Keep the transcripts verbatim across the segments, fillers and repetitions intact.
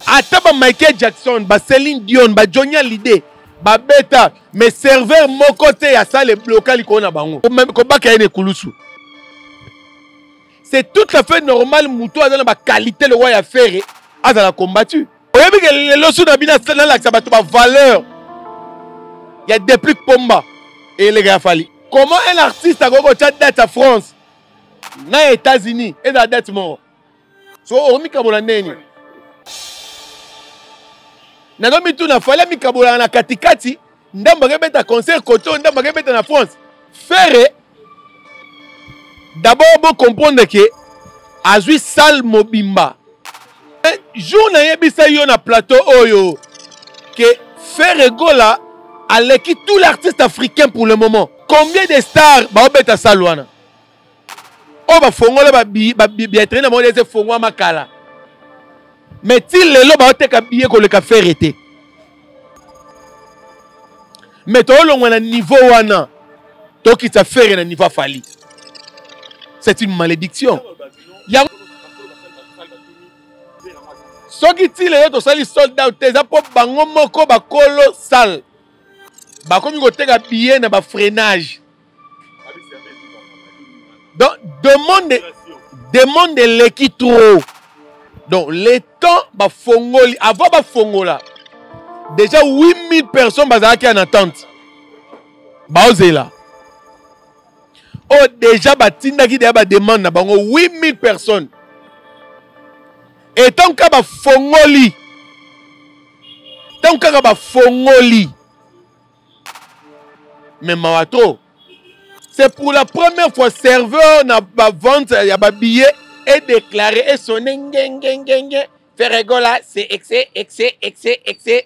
Ataba Michael Jackson, ba Céline Dion, ba Johnny Hallyday, ba Beta, mais serveur mon côté à ça les blocages qu'on a bango. Comme ba kayene kulusu. C'est tout à fait normal mouto a dans la qualité le roi a fait a dans la combattu. Vous voyez que les losu na bina dans la ça ba valeur. Il y a des plus que pomba et les gars fali. Comment un artiste a go date à France, na États-Unis et dans date mort. So omi kabola neni. Nagomi tu na fala mi kabola na katikati, ndamba gebeta concert koto ndamba gebeta na France. Faire d'abord vous comprendre que azui sal mobimba. Jour na yebisa yo na plateau oyo que faire gola avec tous les artistes africains pour le moment. Combien de stars ba obeta salwana? O ba fongola ba bi ba bi na mo de fongwa makala. Mais ti lelo ba oteka biye ko le ka faire été. Mais to lo na niveau wana to ki ta faire na niveau fali. C'est une malédiction. Ya soki ti lelo to sali sold out te za po bango moko ba kolo sal. Bah comme il y a billet na ba freinage. Donc demande demande l'équipe trop. Donc les temps ba fongoli avant ba fongola. Déjà huit mille personnes bazaki qui en attente. Ba ozela. Oh déjà ba tinda ki ba demande na bango huit mille personnes. Et tant que ba fongoli. Tant que ba fongoli. Mais Mawato, c'est pour la première fois serveur n'a pas vente, il y a pas billet et déclaré et sonné faire rigola, c'est excès, excès, excès, excès.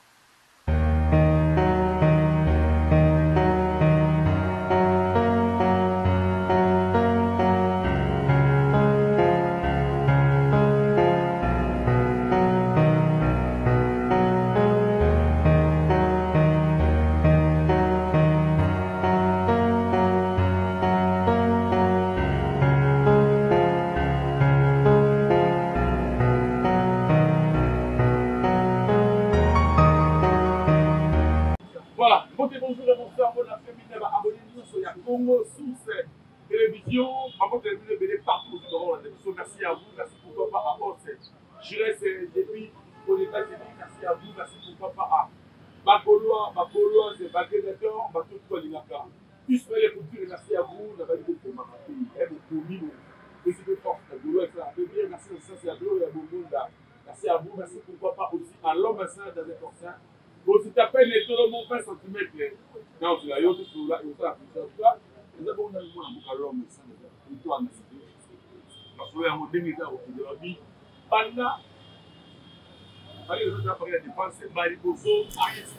Voilà, bonjour et bonsoir, bon après-midi, abonnez-vous sur la Congo Source Télévision, avant de terminer, venez partout dans la télévision. Merci à vous, merci pourquoi pas à Orse. Je reste depuis aux États-Unis, merci à vous, merci pourquoi pas à Bakoloa, Bakoloa, c'est Bagrédateur, Batou Kolinaka. Plus les cultures, merci à vous, la validé de Mamaki, et beaucoup de président force, la gloire, ça fait bien, merci à ça, c'est la gloire, merci à vous, merci pourquoi pas aussi à l'homme saint dans les forçats. Donc, si tu appelles les taux de mon vingt centimètres, non, tu l'as eu, tu l'as eu, tu l'as eu, tu l'as eu, tu l'as eu, tu l'as eu, tu l'as eu, tu l'as eu, tu l'as eu, tu l'as eu, tu l'as eu, pendant, allez, les autres appareils de dépense, Mariboso,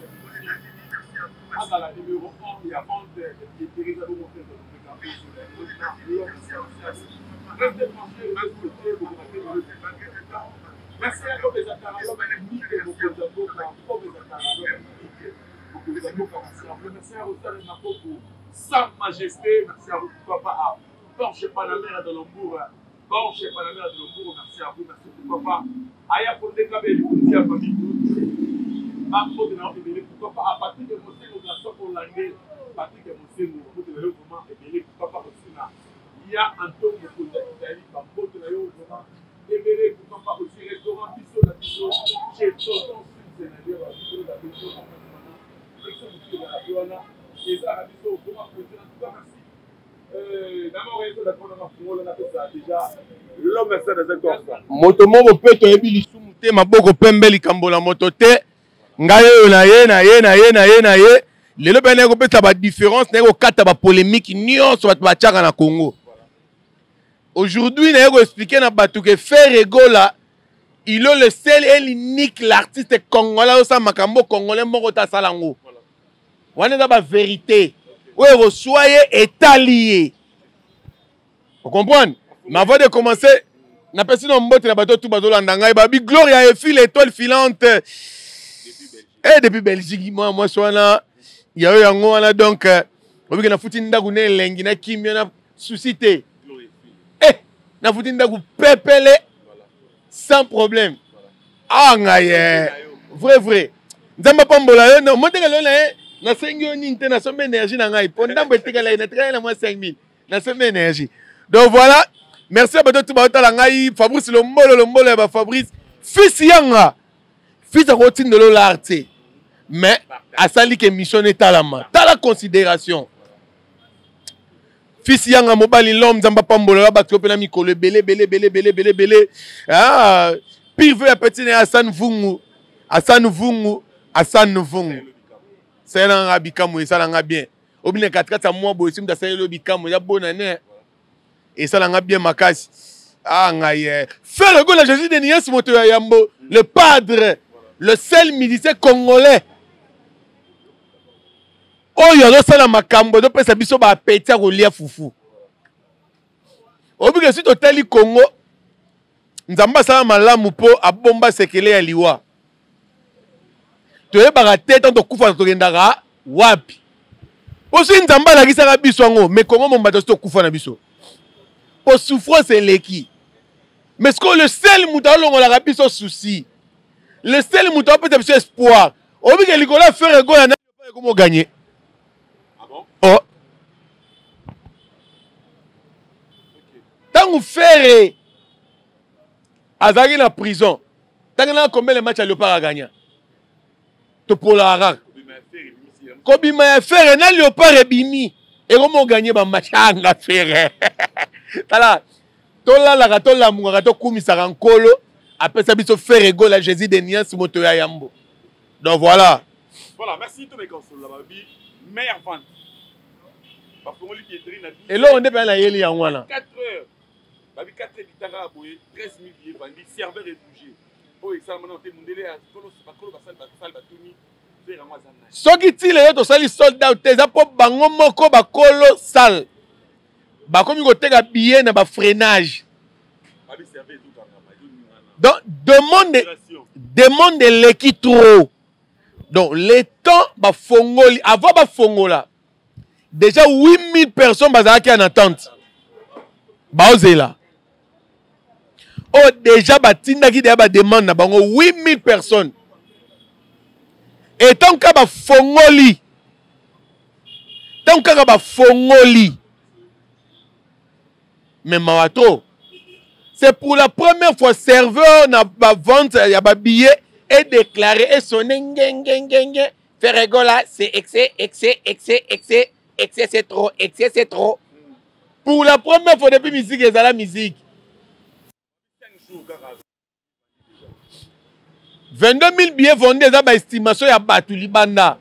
dans la numéro un, il y a vente des territoires de monter de l'État sur les restez branchés, restez branchés, vous avez le État. Merci à tous les acteurs, merci à Rossal Makoko, Sa Majesté, merci à vous, pourquoi pas à Porche Panamera de Lombourg, Porche Panamera de Lombourg, merci à vous, merci pourquoi pas Aya Pondé Kabeli, merci à famille, Marco de Naomi, pourquoi pas à Patrick de Mosségo, la somme hollandais, Patrick de Mosségo, vous devez le moment, et pourquoi pas aussi là, il y a Antonio Mokoza, Italie, Bambo de la Yo, et pourquoi pas aussi restaurant Bissot, la Bissot, chez Tonton, c'est-à-dire la Bissot, la Bissot, et ça, la Bissot, comment président, en tout cas, merci. D'abord, il faut la déjà, l'homme est ça dans un corps. Motomo peut te ebi lisumuté ma boko pembe likambola motote ngaye na ye na ye na ye na ye na ye lelo bene ko pesa ba différence na ko kata ba polémique nyonso ba tchaka na Congo. Aujourd'hui, je vais expliquer à Batou que Faire Gola, il est le seul et l'unique l'artiste congolais au Makambo congolais Morota Salango. On est dans la vérité. Où vous soyez étalé. Vous comprenez? Mais avant de commencer, n'a pas si non mbote na bateau tout bateau landanga. Babi Gloria et file étoile filante. Et depuis Belgique, moi moi sois là, il y a eu un là donc. Vous voyez que na fouti ndagune lengi na kimio na suscité. Eh, na fouti ndagu pepele sans problème. Ah, ngaye. Vrai, vrai. Nzamba pambola yo, non, monte que l'on est, na cinq mille, na somme énergie, na ngaye. Pendant que tu es na travail, na moins cinq mille, na somme énergie. Donc voilà, merci à toi, tu vas la ngaye, Fabrice Lombolo, Lombolo, ba Fabrice, fils yanga, fils à routine de l'art, mais à sali que mission est à la main, t'as la considération. Fils yanga mobile l'homme, Nzamba pambola, ba tu peux na mikolo, belé, belé, belé, belé, belé, belé, ah, pire veut à petit né Hassan Vungu, Hassan Vungu. Hassan Vungu. C'est un rabikamo et ça l'a bien. Au bout de quatre quatre mois, boissim da ça le bikamo ya bonne année. Et ça l'a bien makasi. Ah ngaye. Faire le goal à Jésus de Nias Moto Yambo, le padre, le seul militaire congolais. Oh yalo ça la makambo do pesa biso ba pétia rolia fufu. Au bout que suite hôtel Congo, nzamba ça malamu po abomba sekele ya liwa. Tu es baraté tant que kufa to kendaka wapi aussi nzamba la kisaka biso ngo mais comment mon bateau to kufa na biso pour souffrance eleki mais ce que le seul muta longo la biso souci le seul muta peut être espoir obi ke likola faire go na comment gagner. Ah bon? Oh tant que faire azaki na prison tant que combien le match à Léopard a gagné pour la harak. Kobima ya faire na Léopard ebimi. Et comment gagner ba match anga faire. Tala. Tola la gato la munga to kumisa rankolo. Après ça biso faire go la Jésus de Nias Moto ya Yambo. Donc voilà. Voilà, merci tous mes consoles la babi. Meilleure vente. Parce qu'on lui qui est na. Et là on est pas na yeli ya wana. quatre heures. Babi quatre heures kitanga aboye treize mille billets vendus, serveur et bouger. Oh, ça maintenant te mundele à kolo bakolo basal basal batuni. Soki ti le to sali soldat te za po bango moko bakolo sal. Bakomi ko teka billet na ba freinage. Donc demande demande l'équipe trop. Donc les temps ba fongoli avant ba fongola. Déjà huit mille personnes bazaki en attente. Ba ozela. Oh déjà ba tindaki de ba demande na bango huit mille personnes. Et tant que ba fongoli. Tant que ba fongoli. Mais mawato. C'est pour la première fois serveur na ba vente ya ba billet est déclaré et sonné ngengengenge. Faire rigola, c'est excès, excès, excès, excès, excès c'est trop, excès c'est trop. Pour la première fois depuis musique et la musique. vingt-deux mille billets vendus dans l'estimation ya Batu Libanda.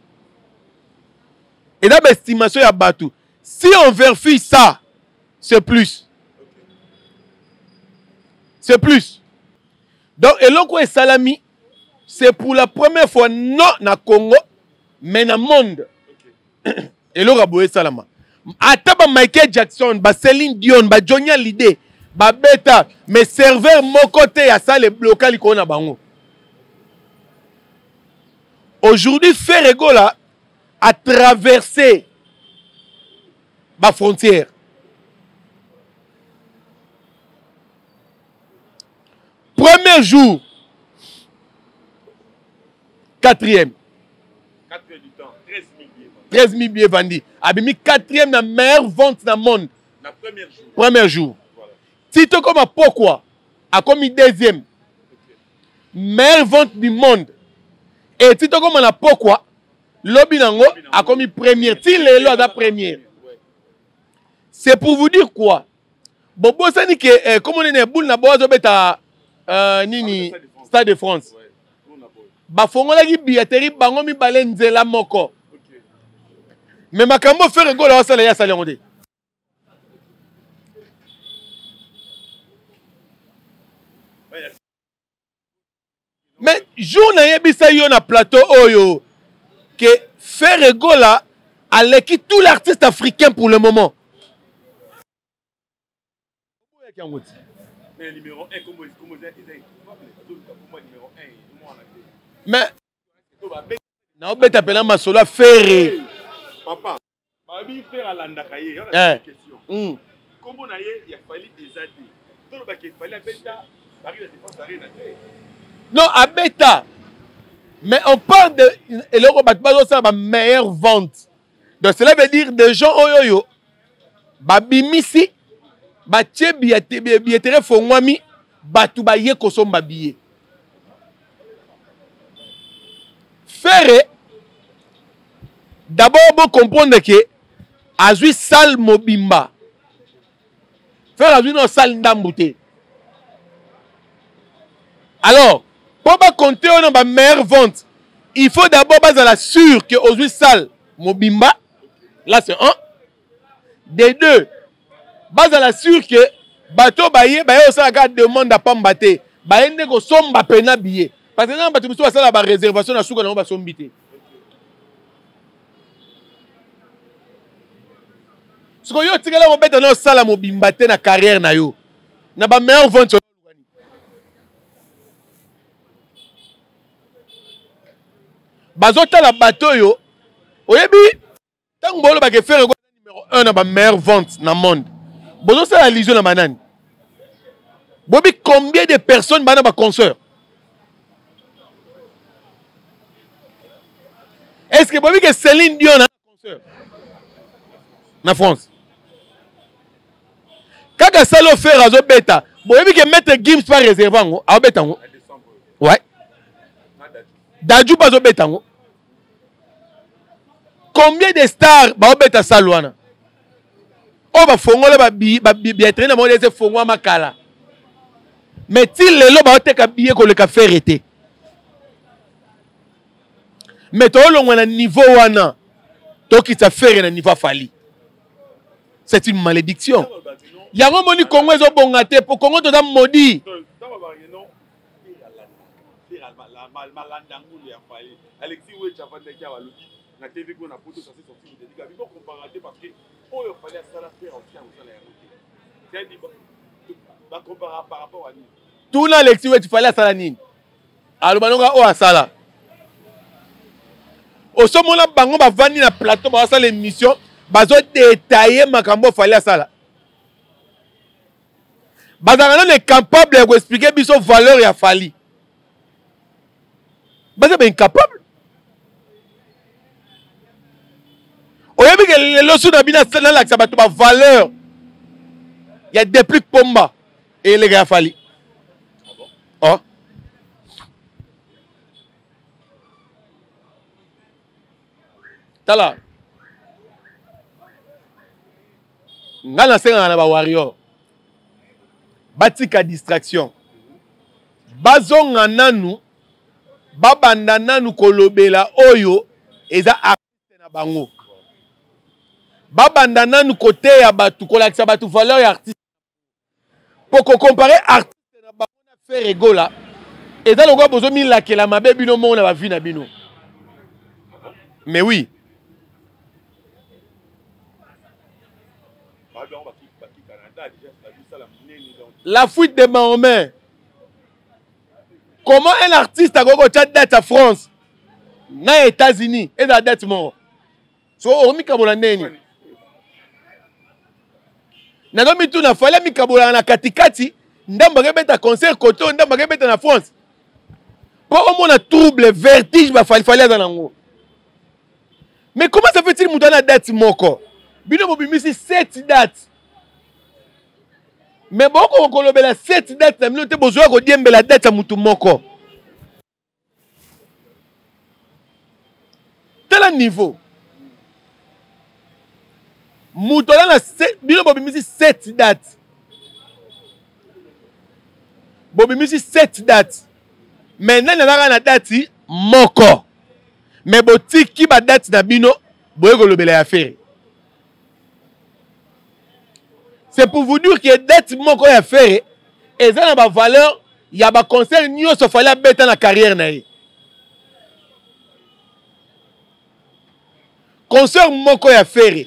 Et dans l'estimation ya Batu. Si on vérifie ça, c'est plus. C'est plus. Donc, et l'autre est salami, c'est pour la première fois non na Congo, mais dans le monde. Et l'autre est salama. Ataba Michael Jackson, ba Céline Dion, ba Johnny Hallyday, ba Beta, mais serveur mon côté à ça les local qu'on a bango. Aujourd'hui, Ferregola a traversé ma frontière. Premier jour, quatrième. Quatrième du temps, treize mille billets. treize mille billets vendus. Abimi quatrième, la meilleure vente dans le monde. La première jour. Premier jour. Voilà. Tito comme à pourquoi a commis deuxième. Okay. Meilleure vente du monde. Et Tito comme on a pourquoi Lobby Nango a commis première. Tile lo a première. C'est pour vous dire quoi? Bobo ça dit que comme on est boule na bozo beta nini Stade de France. Ba fongola ki billetterie bango mi balenzela moko. Mais makambo faire go la sala ya sala ngode. Mais jour na yebisa yo na plateau oyo que faire go la aleki tout l'artiste africain pour le moment. Mais numéro un comme comme numéro un mais na obeta pena masolo faire papa babi faire alandaka ye on a une question mm comment na ye ya fali ezati to ba ke fali abeta bari la défense ari na te Non, à bêta. Mais on parle de et le ma meilleure vente. Donc cela veut dire des gens oyoyo babimisi batie billetterie fongwami batu baye kosomba billet. Faire d'abord vous comprendre que azui salle mobimba. Faire azui no salle ndambouté. Alors, pour compter on a meilleure vente, il faut d'abord baser la sûr que aujourd'hui salle mobimba. Là c'est un. Des deux, base à la sûr que bateau baye baye aussi la demande à pas m'battre. Baye ne ko somba pena billet. Parce que non bateau muso ça la réservation na souka na ba sombité. Ce que yo tikala mo beta na sala mobimba te na carrière na yo. Na ba meilleure vente. Bazota la bateau yo. Oyebi tant bolo ba ke faire numéro un na ba meilleure vente na monde. Bozo ça la lision na banane. Bobi combien de personnes bana ba concert? Est-ce que bobi que Céline Dion na concert na France? Kaka salo faire azo beta. Bobi que mettre Gims pas réservé ngo, a beta ngo. Ouais. Dadju pas zo beta ngo. Combien de stars ba obeta salwana? O ba fongola ba bi ba bietri na mo de se fongwa makala. Mais til lelo ba oteka billet ko le ka faire été. Mais to lo ngwana niveau wana to ki ta faire na niveau fali. C'est une malédiction. Yango moni Congo ezo bongate pour Congo to da maudit. Alexis Wecha Vandeki a logi na T V ko na photo ça c'est sorti de diga bibo comparater parce que oh il fallait ça la faire aussi en ça la route. C'est dit ba comparer par rapport à ni. Tout na Alexis Wecha fallait ça la nini. Alors banonga o asala. Au somo na bango ba vandi na plateau ba ça l'émission bazo détailler makambo fallait ça la. Bazana n'est capable de expliquer biso valeur ya fali. Baza ben incapable. Oyebi que les losu na bina sana la sabatu ba valeur. Il y a des plus pomba et les gars fali. Ah bon? Oh. Tala. Ngana senga na ba warrior. Batika distraction. Bazonga nanu babanda nanu kolobela oyo eza artiste na bango. Babanda nanu côté ya batu kolakisa batu valeur ya artiste. Pour comparer artiste na bango na faire egola eza lokwa bozo mi lakela mabe bino mo na ba vie na bino. Mais oui. La fuite de Mahomet. Comment un artiste a gagné dette à France, na États-Unis, et la dette mort. So o mikabola neni. Na no mitu na fala mikabola na katikati, ndamba gebeta concert koto ndamba gebeta na France. Pour au moins trouble, vertige ba fali fali za nango. Mais comment ça fait-il mutu na dette moko? Bino bobimisi sept dates. Mais bon, on a la sept dates, on a besoin de la dette à mutu moko. Tel niveau. Mutu na sept dates. Bobimisi sept dates. Maintenant, on a la date moko. Mais boti qui ba date na bino, boye ko lobela affaire. C'est pour vous dire que dette mon quoi faire et ça n'a pas valeur, il y a pas concert ni se fallait bête dans la carrière naïe. Concert mon quoi faire.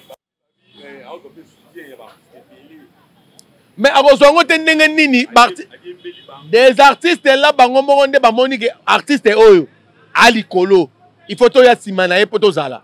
Mais à cause de nini des artistes là bango moronde ba monique artiste oyo ali kolo. Il faut to ya simana e poto zala.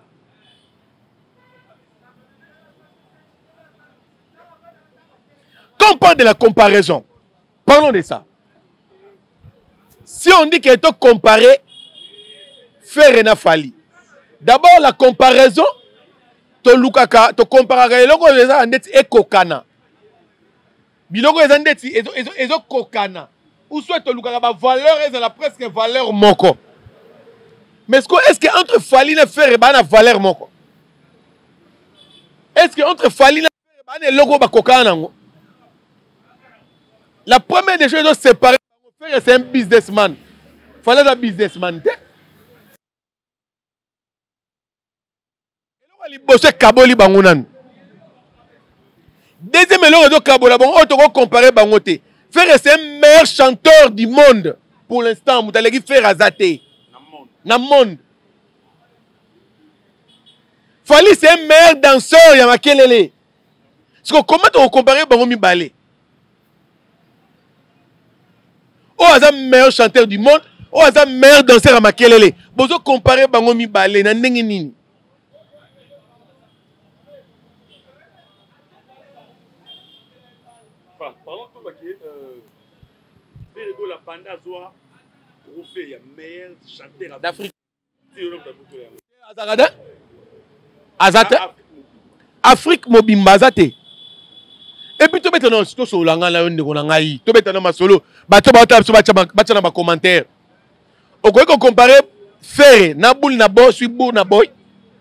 Quand on parle de la comparaison, parlons de ça. Si on dit que tu compares Ferre na Fali, d'abord la comparaison, tu lukaka, tu compares les logos les andeti ekokana. Biloko les andeti ezo ezo ezo kokana. Ou soit tu lukaka ba valeur et la presque valeur moko. Mais est-ce que entre Fali et Ferre ba na valeur moko? Est-ce que entre Fali et Ferre ba na logo ba kokana ngo? La première des choses, c'est séparer. C'est un businessman. Il fallait un businessman. Deuxième élément de Kabola, on doit comparer Bangote. Faire c'est un meilleur chanteur du monde pour l'instant. Vous allez faire Azate. Dans le monde. Fali c'est un meilleur danseur. Il y a Makelele. Comment on compare Bangomi Balé? Oh, c'est le meilleur chanteur du monde. Oh, c'est le meilleur danseur à Makelele. Vous pouvez comparer Bangomi Balé. Parlons de Baké. Ferrego la Panda Zoa. Refait le meilleur chanteur d'Afrique. Azagada Azate Afrique Mobimba Azate. Et puis tu mets non si tu solo langa la yonde kona ngai tu mets non ma solo bato bato bato bato na ba commentaire o ko comparer Ferre na boule na boy suis boule na boy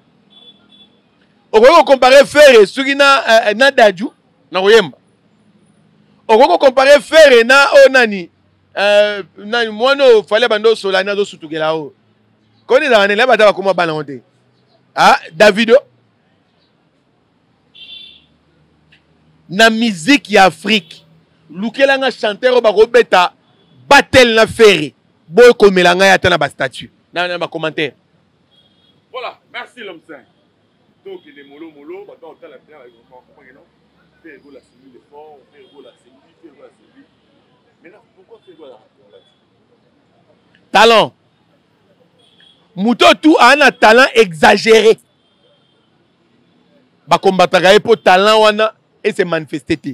o ko comparer Ferre suki na na daju na oyemba o ko comparer Ferre na o nani euh na mwana fallait bando solo na zo sutugela o ko ni na ne la bata ba koma bana honte ah Davido na musique ya Afrique lukelanga chanteur ba robeta battle na Ferre boy komelanga ya tana ba statut na na ba commentaire. Voilà, merci l'homme saint. Donc il est mollo mollo ba dans la terre avec comment non Ferrego la série le fort Ferrego la série Ferrego la série. Maintenant pourquoi Ferrego la talent muto tout a un talent exagéré ba combattre pour talent wana et c'est manifesté.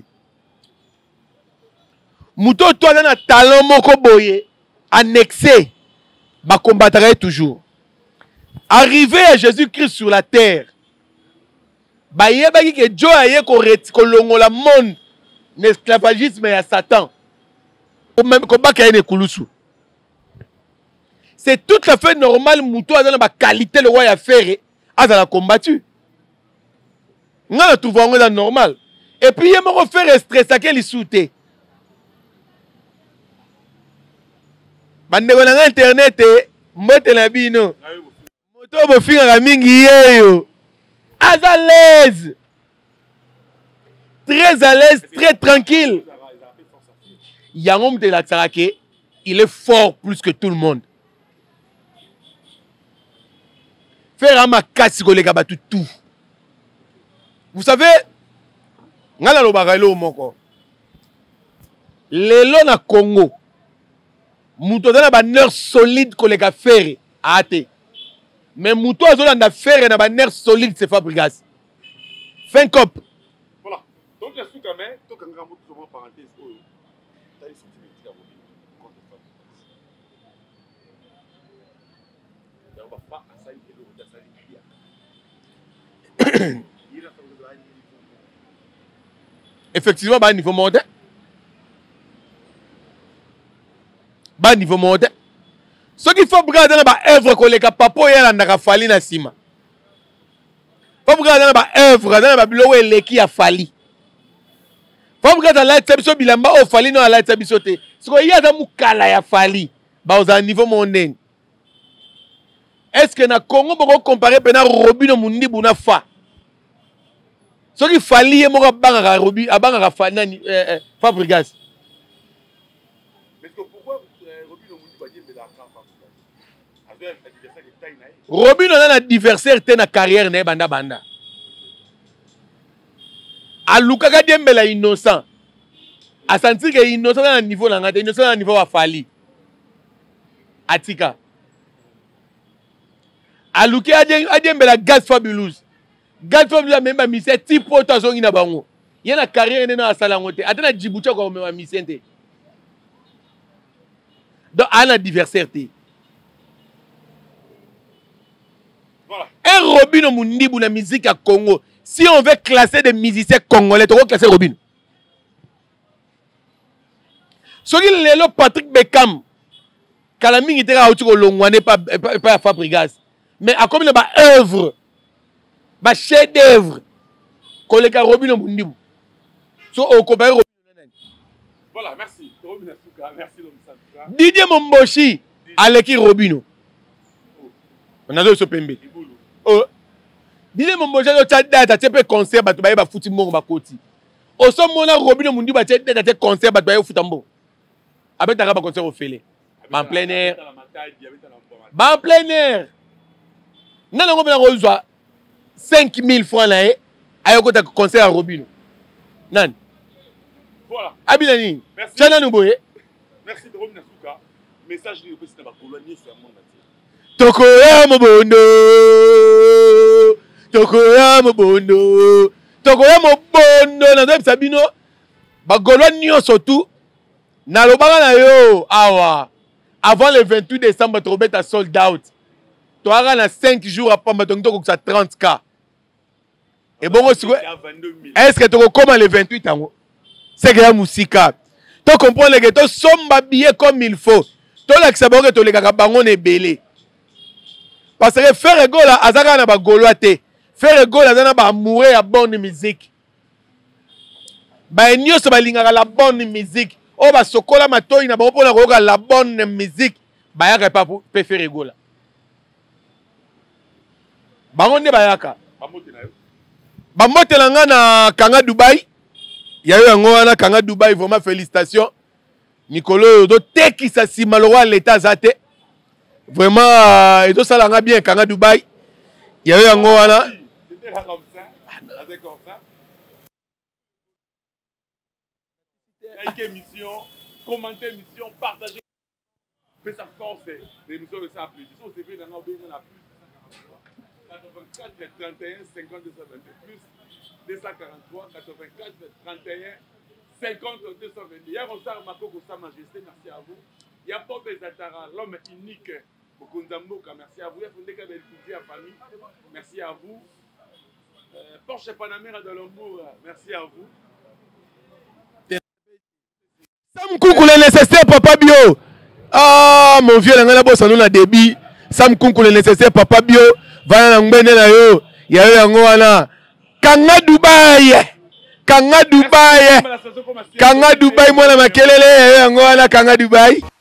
Mouto toi dans un talent moko boye annexé ba combattre toujours. Arrivé à Jésus-Christ sur la terre. Ba yeba ki ke Dieu aye ko kolongo la monde l'esclavagisme et à Satan. Ou même ko ba kayene kulusu. C'est tout à fait normal mouto dans ba qualité le roi a faire a la combattu. Nga tout va dans normal. Et puis, il m'a fait stress à quel souté. Bande on a internet et moto na bino. Moto bo finga la mingi yeyo. À l'aise. Très à l'aise, très tranquille. Yangom de la Tsarake, il est fort plus que tout le monde. Faire un makasi ko les gabatu tout. Vous savez, ngala lo bagalo moko. Lelo na Congo. Muto na ba nerf solide ko les ga Ferre ate. Mais muto azola na Ferre na ba nerf solide c'est Fabregas. Fin cop. Voilà. Donc je suis quand même to kanga muto so parenthèse oyo. Tali sentimenti ya bobi. Contre Fabregas. Ya ba pa asali elo da sali dia. Effectivement, bas niveau monté. Bas niveau monté. Ce qu'il faut regarder dans la œuvre que les papo y a dans Fali na sima. Faut regarder dans la œuvre dans la bilo les qui a Fali. Faut regarder dans la table bilamba au Fali non à la table sauté. Ce qu'il y a dans mukala ya Fali. Bah au niveau mondain. Est-ce que na Congo peut comparer pena Robino Mundi buna fa? Ce qu'il fallait, c'est que Robi, abanga Fanani, Fabregas. Mais pourquoi Robi ne dit pas de la Robi n'a un adversaire dans la carrière ne banda banda. A Lukaga Dembele innocent. A sentir que innocent dans le niveau là, innocent dans le niveau à Fali. Atika. A Lukaga Dembele gaz fabulous. Gadfo la même mission tipo tazongi na bango. Yena carrière na sala ngote. Atana Djibouti ko me mission te. donc un adversaire. Voilà. Un Robino Mundibu na musique à Congo. Si on veut classer des musiciens congolais, tu vas classer Robino. Ce qui est le Patrick Beckham, Kalami était à Outiko Longwane, pas à Fabregas. Mais à combien de œuvres, de chef d'œuvre, collègue Robino Mundibu. So, on compare Robino. Voilà, merci. Merci, Lomsa. Didier Momboshi, Aleki Robino. On a deux sur Pembe. Oh. Didier Momboshi, tu as dit que tu concert, tu as dit que tu as dit au son moment Robino Mundibu, tu as dit que tu as concert, tu as dit que tu as dit avec un concert au Félé. En plein air. En plein air. Non, non, on a cinq mille francs là, et un concert à Robino. Non. Voilà. Abilani. Merci. Merci de revenir à Souka. Message de l'opposition à Colonie sur le monde entier. Tokoya Mobondo. Tokoya Mobondo. Tokoya Mobondo. Dans Sabino. Bagoloni surtout. Na lobanga na yo. Awa. Avant le vingt-huit décembre, tu as sold out. Tu as cinq jours après, tu as trente K. Et bon, est-ce que tu as comment le vingt-huit ans? C'est que la musique. Tu comprends que tu sommes habillé comme il faut. Tu as que tu as les bangon et belé. Parce que faire rigolo, azaka na ba goloate. Faire rigolo, azana ba mourir à bonne musique. Ba nyo so ba lingaka la bonne musique. O ba sokola matoi na ba pona ko la bonne musique. Ba yaka pa pe faire rigolo. Bango ne ba yaka. Ba motela nga na Kanga Dubai. Ya yo yango wana Kanga Dubai, vraiment félicitations. Nicolo do teki sa si malheureux l'état zate. Vraiment et tout ça là bien Kanga Dubai. Ya yo yango wana. C'était là comme ça, avec comme ça. Likez émission, commentez émission, partagez. Faites ça force, l'émission de ça plus. Si on s'est fait dans nos besoins la plus. quatre-vingt-quatre, trente et un, cinquante, deux cent vingt plus. deux cent quarante-trois, quatre-vingt-quatre, trente et un, cinquante, deux cent vingt. Hier, on s'est remarqué que sa majesté, merci à vous. Il y a Bob Ezatara, l'homme unique. Merci à vous. Il y a Fondé Kabelkouti à famille. Merci à vous. Euh, Porsche Panamera de l'amour. Merci à vous. Sam Koukou le nécessaire, papa Bio. Ah, mon vieux, on a bossé nous na débit. Sam Koukou le nécessaire, papa Bio. Va na ngbene na yo. Ya yo yango wana. Kanga Dubai. Kanga Dubai. Kanga Dubai, moi na makelele ya yo yango wana Kanga Dubai.